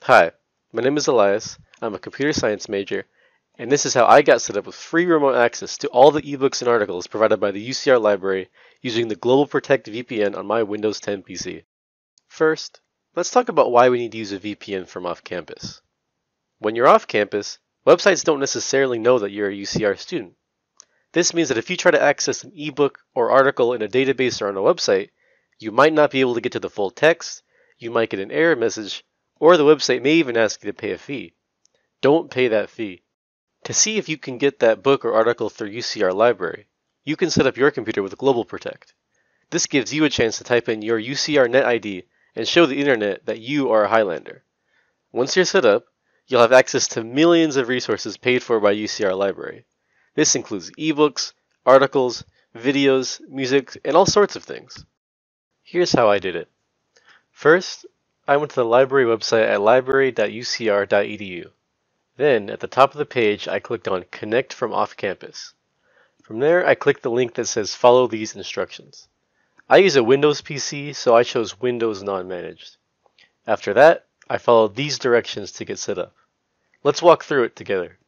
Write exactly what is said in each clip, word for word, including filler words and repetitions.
Hi, my name is Elias, I'm a computer science major, and this is how I got set up with free remote access to all the ebooks and articles provided by the U C R library using the Global Protect V P N on my Windows ten P C. First, let's talk about why we need to use a V P N from off-campus. When you're off-campus, websites don't necessarily know that you're a U C R student. This means that if you try to access an ebook or article in a database or on a website, you might not be able to get to the full text, you might get an error message, or the website may even ask you to pay a fee. Don't pay that fee. To see if you can get that book or article through U C R library, you can set up your computer with Global Protect. This gives you a chance to type in your U C R net I D and show the internet that you are a Highlander. Once you're set up, you'll have access to millions of resources paid for by U C R library. This includes ebooks, articles, videos, music, and all sorts of things. Here's how I did it. First, I went to the library website at library dot U C R dot E D U. Then, at the top of the page, I clicked on Connect from Off-Campus. From there, I clicked the link that says Follow these instructions. I use a Windows P C, so I chose Windows Non-Managed. After that, I followed these directions to get set up. Let's walk through it together.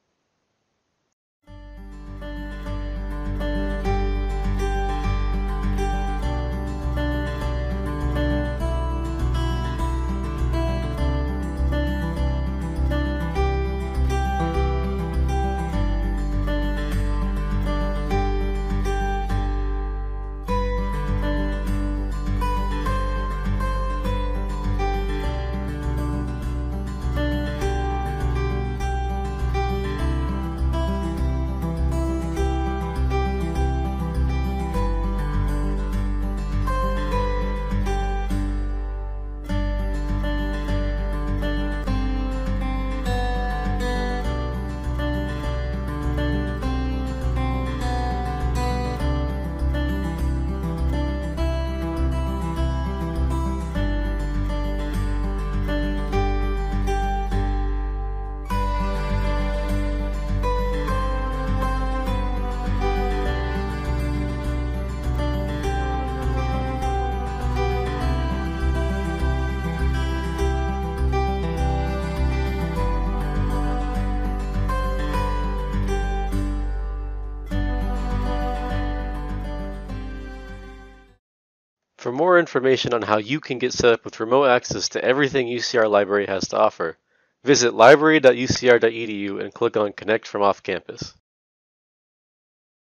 For more information on how you can get set up with remote access to everything U C R Library has to offer, visit library dot U C R dot E D U and click on Connect from Off-Campus.